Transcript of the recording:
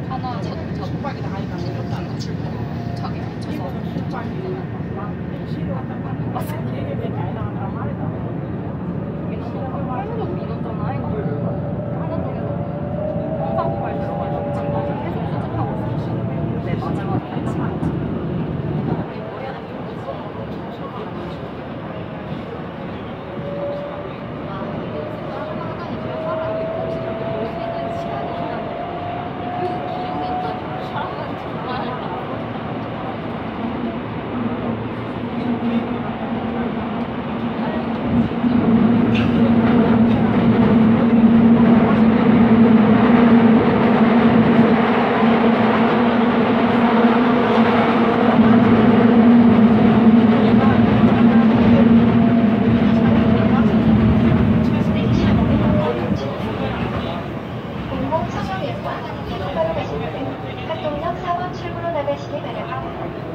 하나 저기 미쳐서 계속 밀었잖아. 이거 하나 중에서 홍상포가 들어가지고 지금 계속 수집하고 있어. 내 마지막 같이. 공공 상황에서 똑바로 가시는 대통령 4번 출구로 나가시기 바랍니다.